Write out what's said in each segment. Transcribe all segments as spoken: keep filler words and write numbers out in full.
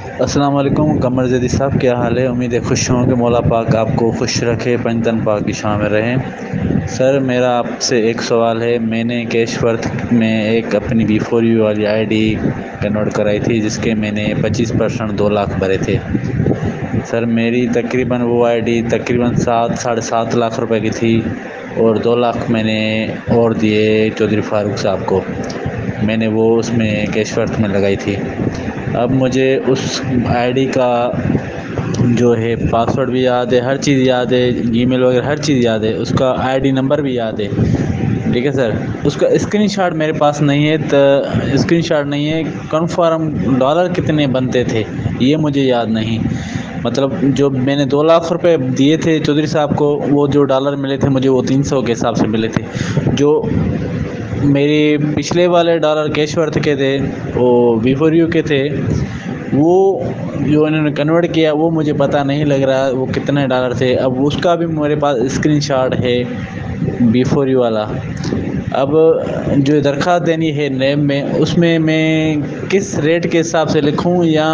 السلام علیکم قمر زیدی صاحب، کیا حال ہے؟ امید ہے خوش ہوں کہ مولا پاک آپ کو خوش رکھے، پنجتن پاک کی شان میں رہیں۔ سر میرا آپ سے ایک سوال ہے۔ میں نے کیش ورتھ میں ایک اپنی بی فور یو والی آئی ڈی کنورٹ کرائی تھی، جس کے میں نے پچیس پرسنٹ دو لاکھ بھرے تھے۔ سر میری تقریباً وہ آئی ڈی تقریباً سات ساڑھے سات لاکھ روپے کی تھی، اور دو لاکھ میں نے اور دیے چودھری فاروق صاحب کو۔ میں نے وہ اس میں کیش ورتھ میں لگائی تھی۔ اب مجھے اس آئی ڈی کا جو ہے پاسورڈ بھی یاد ہے، ہر چیز یاد ہے، جی میل وغیرہ ہر چیز یاد ہے، اس کا آئی ڈی نمبر بھی یاد ہے، ٹھیک ہے سر۔ اس کا اسکرین شاٹ میرے پاس نہیں ہے، تو اسکرین شاٹ نہیں ہے۔ کنفرم ڈالر کتنے بنتے تھے یہ مجھے یاد نہیں۔ مطلب جو میں نے دو لاکھ روپے دیے تھے چودھری صاحب کو، وہ جو ڈالر ملے تھے مجھے وہ تین سو کے حساب سے ملے تھے۔ جو میری پچھلے والے ڈالر کیش ورتھ کے تھے، وہ وی فور یو کے تھے، وہ جو انہوں نے کنورٹ کیا وہ مجھے پتہ نہیں لگ رہا وہ کتنے ڈالر تھے۔ اب اس کا بھی میرے پاس اسکرین شاٹ ہے بی فور یو والا۔ اب جو درخواست دینی ہے نیب میں، اس میں میں کس ریٹ کے حساب سے لکھوں، یا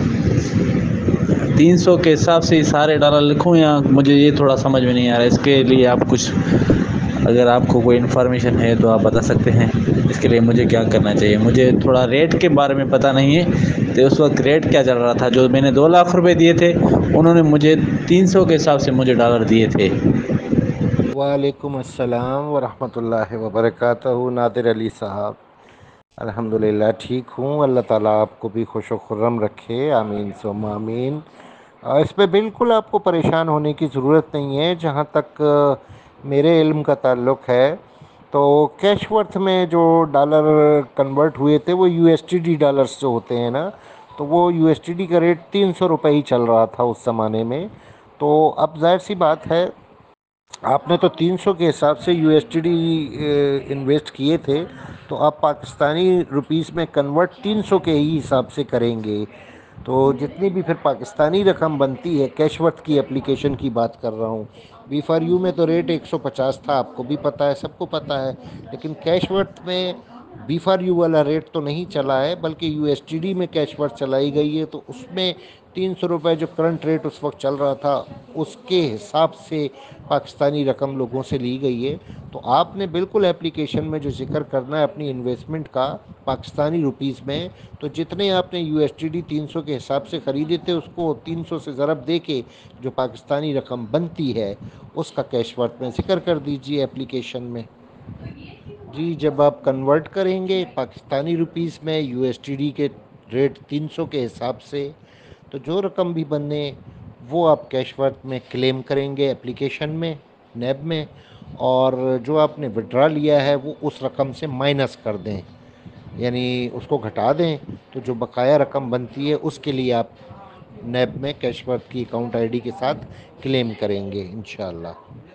تین سو کے حساب سے سارے ڈالر لکھوں، یا مجھے یہ تھوڑا سمجھ میں نہیں آ رہا ہے۔ اس کے لیے آپ کچھ اگر آپ کو کوئی انفارمیشن ہے تو آپ بتا سکتے ہیں۔ اس کے لیے مجھے کیا کرنا چاہیے؟ مجھے تھوڑا ریٹ کے بارے میں پتہ نہیں ہے کہ اس وقت ریٹ کیا چل رہا تھا۔ جو میں نے دو لاکھ روپے دیے تھے، انہوں نے مجھے تین سو کے حساب سے مجھے ڈالر دیے تھے۔ وعلیکم السلام ورحمۃ اللہ وبرکاتہ، نادر علی صاحب۔ الحمدللہ ٹھیک ہوں، اللہ تعالیٰ آپ کو بھی خوش و خرم رکھے، آمین ثم آمین۔ اس پہ بالکل آپ کو پریشان ہونے کی ضرورت نہیں ہے۔ جہاں تک میرے علم کا تعلق ہے تو کیش ورتھ میں جو ڈالر کنورٹ ہوئے تھے وہ U S T D dollars جو ہوتے ہیں نا، تو وہ یو ایس ٹی ڈی کا ریٹ تین سو روپے ہی چل رہا تھا اس زمانے میں۔ تو اب ظاہر سی بات ہے، آپ نے تو تین سو کے حساب سے U S T D invest کیے تھے، تو آپ پاکستانی روپیز میں کنورٹ تین سو کے ہی حساب سے کریں گے۔ تو جتنی بھی پھر پاکستانی رقم بنتی ہے، کیش ورتھ کی اپلیکیشن کی بات کر رہا ہوں، بی فار یو میں تو ریٹ ایک سو پچاس تھا، آپ کو بھی پتہ ہے، سب کو پتہ ہے۔ لیکن کیش ورتھ میں بی فار یو والا ریٹ تو نہیں چلا ہے، بلکہ یو ایس ٹی ڈی میں کیش ورتھ چلائی گئی ہے، تو اس میں تین سو روپے جو کرنٹ ریٹ اس وقت چل رہا تھا اس کے حساب سے پاکستانی رقم لوگوں سے لی گئی ہے۔ تو آپ نے بالکل اپلیکیشن میں جو ذکر کرنا ہے اپنی انویسٹمنٹ کا پاکستانی روپیز میں، تو جتنے آپ نے یو ایس ٹی ڈی تین سو کے حساب سے خریدے تھے، اس کو تین سو سے ضرب دے کے جو پاکستانی رقم بنتی ہے اس کا کیش ورتھ میں ذکر کر دیجئے اپلیکیشن میں۔ جی، جب آپ کنورٹ کریں گے پاکستانی روپیز میں یو ایس ٹی ڈی کے ریٹ تین سو کے حساب سے، تو جو رقم بھی بنے وہ آپ کیش ورتھ میں کلیم کریں گے اپلیکیشن میں، نیب میں، اور جو آپ نے وڈرا لیا ہے وہ اس رقم سے مائنس کر دیں، یعنی اس کو گھٹا دیں، تو جو بقایا رقم بنتی ہے اس کے لیے آپ نیب میں کیش ورتھ کی اکاؤنٹ آئی ڈی کے ساتھ کلیم کریں گے انشاءاللہ۔